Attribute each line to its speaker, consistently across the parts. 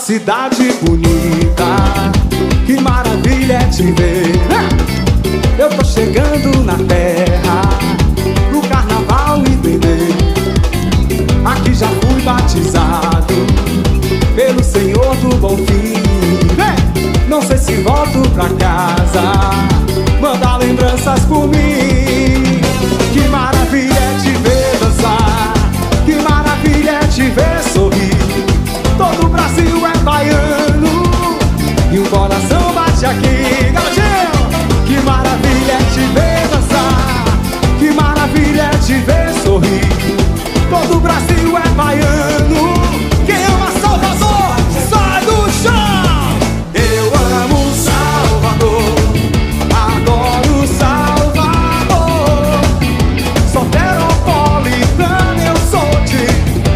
Speaker 1: cidade bonita, que maravilha é te ver. Eu tô chegando na terra, no carnaval e beber. Aqui já fui batizado pelo Senhor do Bom Fim. Não sei se volto pra casa, manda lembranças por mim. Que maravilha é te ver dançar, que maravilha é te ver sorrir. Todo o Brasil é baiano e o coração bate aqui. Garotinho! Que maravilha é te ver dançar, que maravilha é te ver sorrir. Todo o Brasil é baiano. Quem ama Salvador, sai do chão! Eu amo Salvador, adoro Salvador. Soteropolitano eu sou de.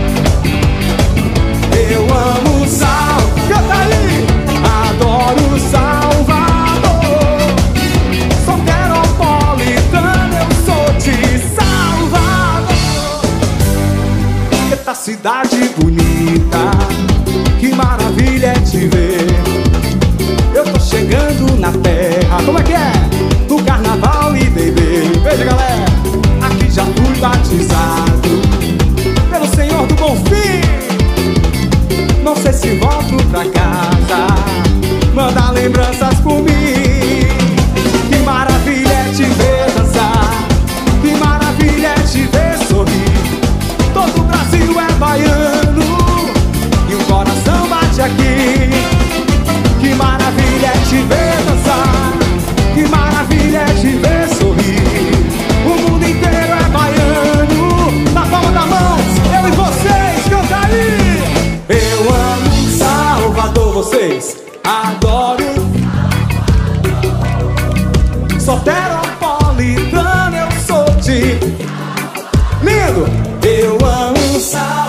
Speaker 1: Eu amo Salvador, canta aí! Adoro Salvador. Soteropolitano eu sou de Salvador. Eita cidade bonita, que maravilha é te ver. Eu tô chegando na terra, como é que é? No carnaval e beber. Veja galera, aqui já fui batizado pelo Senhor do Bom Fim. Não sei se volto pra casa, manda lembranças por mim. Que maravilha é te ver dançar, que maravilha é te ver sorrir. Todo o Brasil é baiano e o coração bate aqui. Que maravilha é te ver dançar, que maravilha é te ver sorrir. O mundo inteiro é baiano, na palma da mão, eu e vocês, canta aí! Eu amo Salvador, vocês adoram. Soteropolitano eu sou de. Lindo! Eu amo Salvador.